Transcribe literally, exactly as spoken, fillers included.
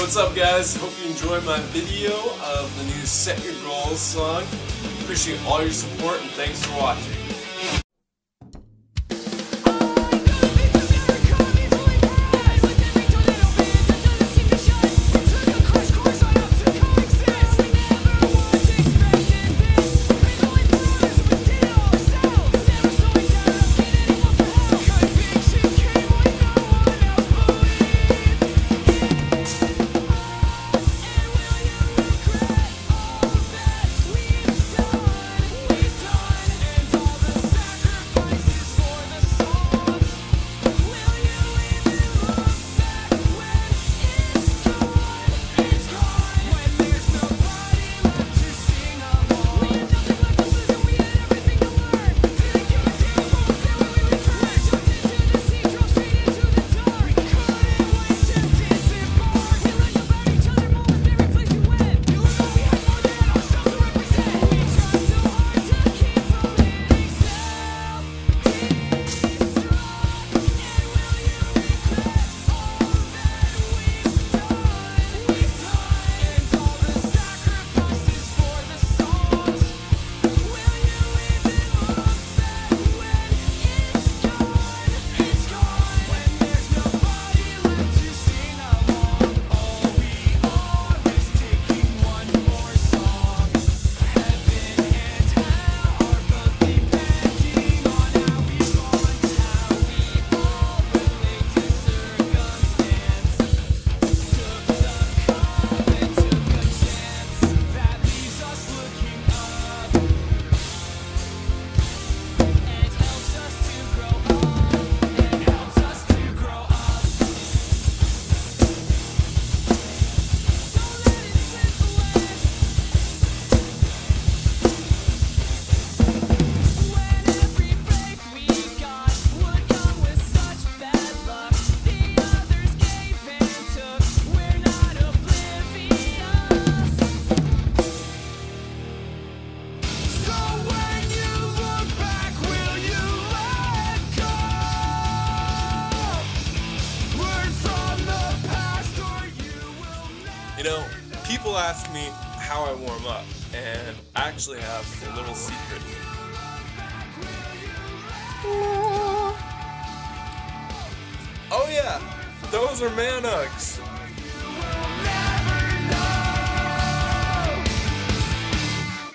What's up, guys? Hope you enjoyed my video of the new Set Your Goals song. Appreciate all your support and thanks for watching. You know, people ask me how I warm up, and I actually have a little secret. Oh yeah, those are man hugs.